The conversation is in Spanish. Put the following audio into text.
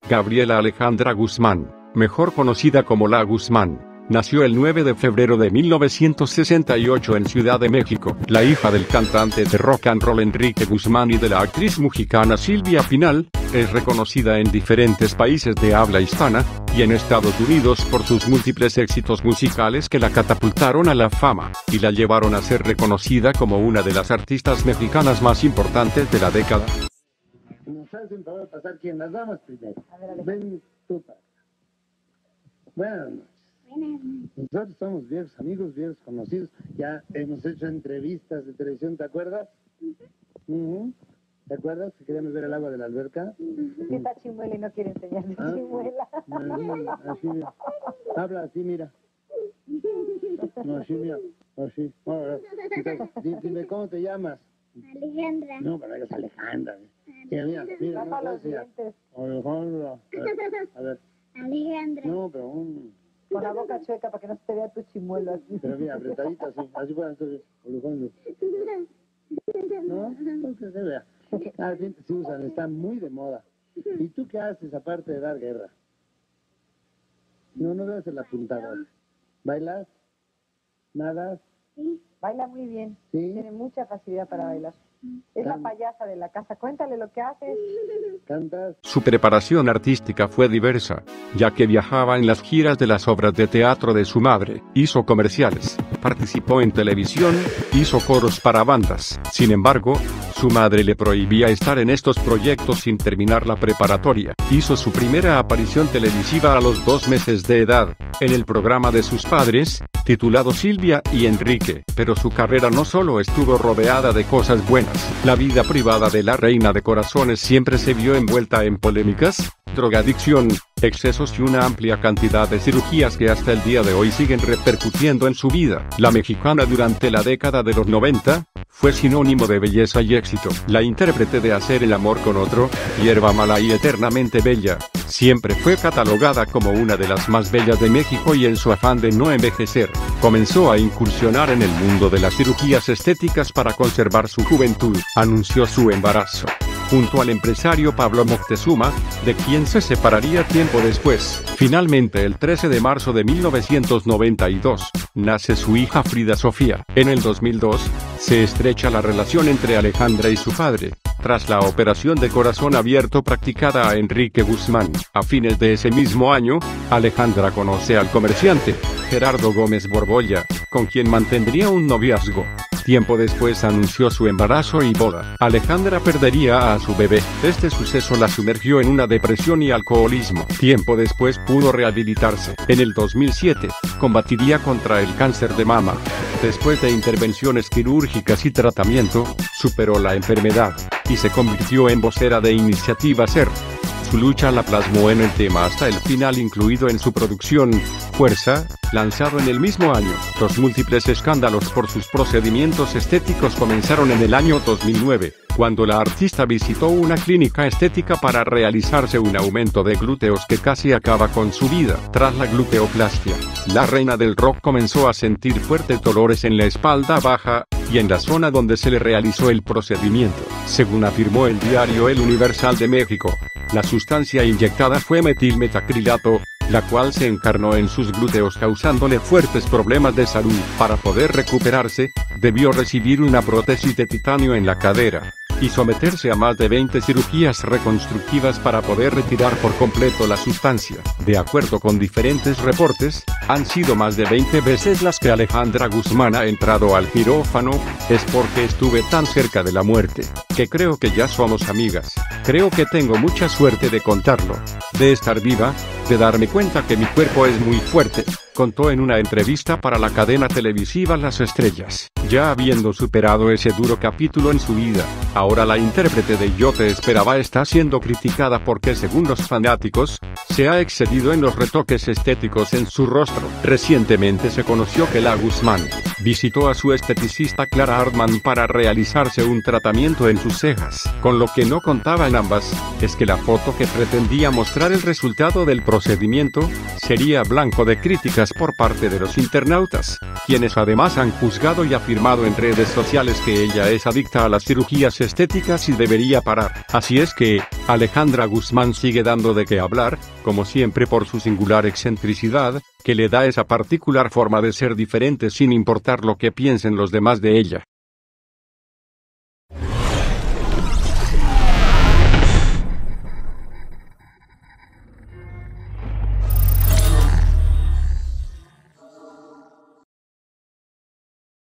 Gabriela Alejandra Guzmán, mejor conocida como La Guzmán, nació el 9 de febrero de 1968 en Ciudad de México, la hija del cantante de rock and roll Enrique Guzmán y de la actriz mexicana Silvia Pinal. Es reconocida en diferentes países de habla hispana, y en Estados Unidos por sus múltiples éxitos musicales que la catapultaron a la fama, y la llevaron a ser reconocida como una de las artistas mexicanas más importantes de la década. Nos hacen favor de pasar quien las damas primero. Ven tú, padre. Buenas noches. Nosotros somos viejos amigos, viejos conocidos. Ya hemos hecho entrevistas de televisión, ¿te acuerdas? ¿Te acuerdas que queríamos ver el agua de la alberca? Que está chimuela y no quiere enseñar su chimuela. Así, mira. Habla así, mira. No, así, mira. Así. Entonces, dime, ¿cómo te llamas? Alejandra. No, pero es Alejandra. Mira, Tapa los dientes. Alejandra. A ver. Alejandra. No, pero Con la boca chueca para que no se te vea tu chimuelo así. Pero mira, apretadita así. Así pueden entonces. Alejandra. ¿No? No que se vea. La gente se usan, está muy de moda. ¿Y tú qué haces aparte de dar guerra? No debes hacer la puntada. ¿Bailas? ¿Nadas? Sí. Baila muy bien. ¿Sí? Tiene mucha facilidad para bailar. Es la payasa de la casa. Cuéntale lo que haces. ¿Cantas? Su preparación artística fue diversa, ya que viajaba en las giras de las obras de teatro de su madre, hizo comerciales, participó en televisión, hizo coros para bandas. Sin embargo, su madre le prohibía estar en estos proyectos sin terminar la preparatoria. Hizo su primera aparición televisiva a los 2 meses de edad, en el programa de sus padres, titulado Silvia y Enrique. Pero su carrera no solo estuvo rodeada de cosas buenas. La vida privada de la reina de corazones siempre se vio envuelta en polémicas, drogadicción, excesos y una amplia cantidad de cirugías que hasta el día de hoy siguen repercutiendo en su vida. La mexicana durante la década de los 90, fue sinónimo de belleza y éxito. La intérprete de Hacer el amor con otro, Hierba mala y eternamente bella, siempre fue catalogada como una de las más bellas de México y en su afán de no envejecer, comenzó a incursionar en el mundo de las cirugías estéticas para conservar su juventud. Anunció su embarazo junto al empresario Pablo Moctezuma, de quien se separaría tiempo después. Finalmente, el 13 de marzo de 1992, nace su hija Frida Sofía. En el 2002, se estrecha la relación entre Alejandra y su padre, tras la operación de corazón abierto practicada a Enrique Guzmán. A fines de ese mismo año, Alejandra conoce al comerciante Gerardo Gómez Borbolla, con quien mantendría un noviazgo. Tiempo después anunció su embarazo y boda. Alejandra perdería a su bebé. Este suceso la sumergió en una depresión y alcoholismo. Tiempo después pudo rehabilitarse. En el 2007, combatiría contra el cáncer de mama. Después de intervenciones quirúrgicas y tratamiento, superó la enfermedad, y se convirtió en vocera de Iniciativa SER. Su lucha la plasmó en el tema hasta el final, incluido en su producción, Fuerza, lanzado en el mismo año. Los múltiples escándalos por sus procedimientos estéticos comenzaron en el año 2009, cuando la artista visitó una clínica estética para realizarse un aumento de glúteos que casi acaba con su vida. Tras la gluteoplastia, la reina del rock comenzó a sentir fuertes dolores en la espalda baja, y en la zona donde se le realizó el procedimiento. Según afirmó el diario El Universal de México, la sustancia inyectada fue metilmetacrilato, la cual se encarnó en sus glúteos causándole fuertes problemas de salud. Para poder recuperarse, debió recibir una prótesis de titanio en la cadera, y someterse a más de 20 cirugías reconstructivas para poder retirar por completo la sustancia. De acuerdo con diferentes reportes, han sido más de 20 veces las que Alejandra Guzmán ha entrado al quirófano. Es porque estuve tan cerca de la muerte, que creo que ya somos amigas. Creo que tengo mucha suerte de contarlo, de estar viva, de darme cuenta que mi cuerpo es muy fuerte, contó en una entrevista para la cadena televisiva Las Estrellas. Ya habiendo superado ese duro capítulo en su vida, ahora la intérprete de Yo te esperaba está siendo criticada porque, según los fanáticos, se ha excedido en los retoques estéticos en su rostro. Recientemente se conoció que La Guzmán visitó a su esteticista Clara Hartman para realizarse un tratamiento en sus cejas. Con lo que no contaban ambas, es que la foto que pretendía mostrar el resultado del procedimiento, sería blanco de críticas críticas por parte de los internautas, quienes además han juzgado y afirmado en redes sociales que ella es adicta a las cirugías estéticas y debería parar. Así es que, Alejandra Guzmán sigue dando de qué hablar, como siempre por su singular excentricidad, que le da esa particular forma de ser diferente sin importar lo que piensen los demás de ella.